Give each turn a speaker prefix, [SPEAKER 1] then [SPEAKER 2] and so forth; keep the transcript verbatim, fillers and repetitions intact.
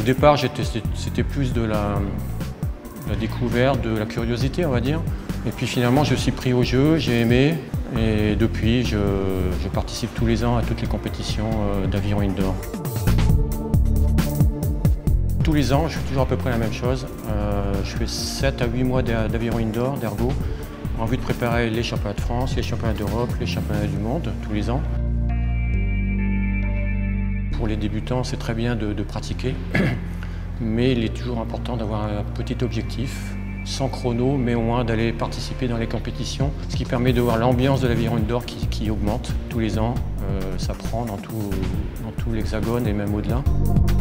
[SPEAKER 1] Au départ, c'était plus de la, la découverte, de la curiosité, on va dire. Et puis finalement, je suis pris au jeu, j'ai aimé. Et depuis, je, je participe tous les ans à toutes les compétitions d'aviron indoor. Tous les ans, je fais toujours à peu près la même chose. Euh, je fais sept à huit mois d'aviron indoor, d'ergo, en vue de préparer les championnats de France, les championnats d'Europe, les championnats du monde, tous les ans. Pour les débutants, c'est très bien de, de pratiquer, mais il est toujours important d'avoir un petit objectif, sans chrono, mais au moins d'aller participer dans les compétitions, ce qui permet de voir l'ambiance de l'aviron indoor qui, qui augmente tous les ans. Euh, ça prend dans tout, dans tout l'hexagone et même au-delà.